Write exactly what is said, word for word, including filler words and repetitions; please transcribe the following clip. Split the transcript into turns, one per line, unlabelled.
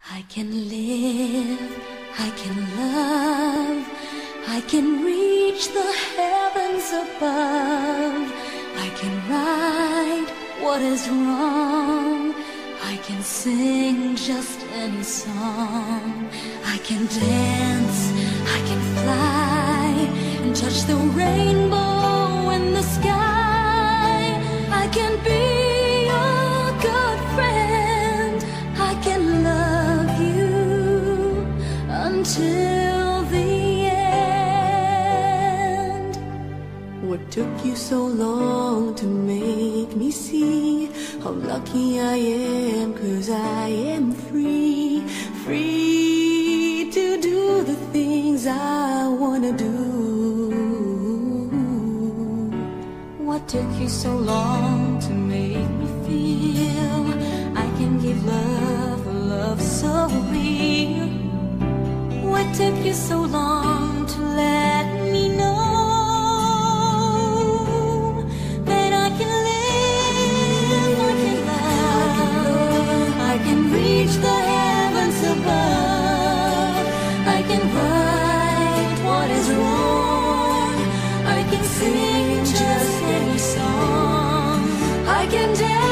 I can live, I can love, I can reach the heavens above. I can right what is wrong, I can sing just any song. I can dance, I can fly, and touch the rainbow in the sky. I can be your good friend, I can love you until the end.
What took you so long to make me see how lucky I am? 'Cause I am free, free to do the things I wanna do.
What took you so long to make me feel I can give love, a love so real? What took you so long to let me know that I can live, I can love, I can reach the heavens above. I can right what is wrong, I can sing just any song. I can dance